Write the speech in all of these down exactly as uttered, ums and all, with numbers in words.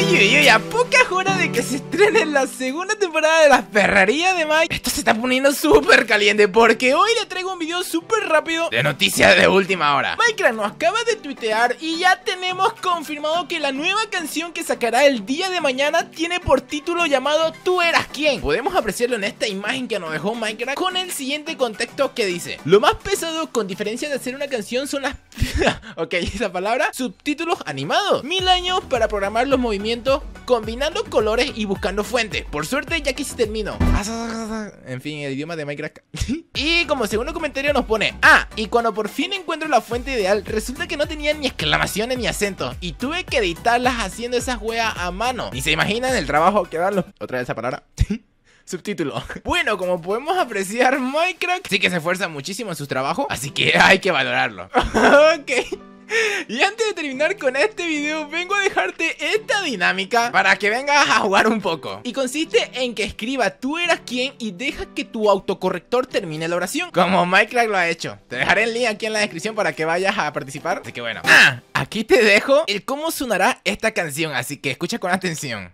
Ay, uy, uy, a pocas horas de que se estrene la segunda temporada de la perrería de Mike, esto se está poniendo súper caliente porque hoy le traigo un video súper rápido de noticias de última hora. Minecraft nos acaba de tuitear y ya tenemos confirmado que la nueva canción que sacará el día de mañana tiene por título llamado Tú eras quién. Podemos apreciarlo en esta imagen que nos dejó Minecraft con el siguiente contexto que dice: lo más pesado con diferencia de hacer una canción son las... ok, esa palabra, subtítulos animados. Mil años para programar los movimientos, combinando colores y buscando fuentes. Por suerte ya que se terminó. En fin, el idioma de Minecraft. Y como segundo comentario nos pone: ah, y cuando por fin encuentro la fuente ideal, resulta que no tenía ni exclamaciones ni acentos y tuve que editarlas haciendo esas weas a mano. Y se imaginan el trabajo que dan los... Otra vez esa palabra. Subtítulo. Bueno, como podemos apreciar, Minecraft sí que se esfuerza muchísimo en su trabajo, así que hay que valorarlo. Ok. Y antes de terminar con este video, vengo a dejarte esta dinámica para que vengas a jugar un poco. Y consiste en que escriba tú eras quién y deja que tu autocorrector termine la oración, como Minecraft lo ha hecho. Te dejaré el link aquí en la descripción para que vayas a participar. Así que bueno, ah, aquí te dejo el cómo sonará esta canción, así que escucha con atención.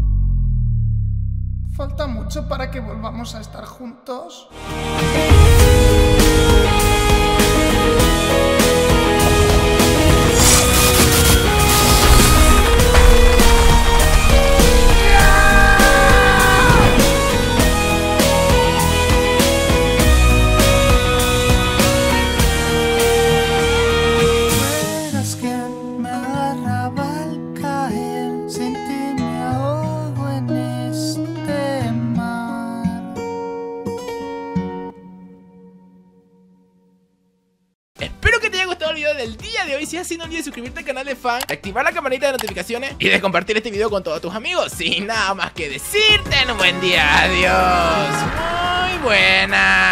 ¿Falta mucho para que volvamos a estar juntos? Espero que te haya gustado el video del día de hoy. Si es así, no olvides suscribirte al canal de fan, activar la campanita de notificaciones y de compartir este video con todos tus amigos. Sin nada más que decirte, un buen día. Adiós. Muy buena.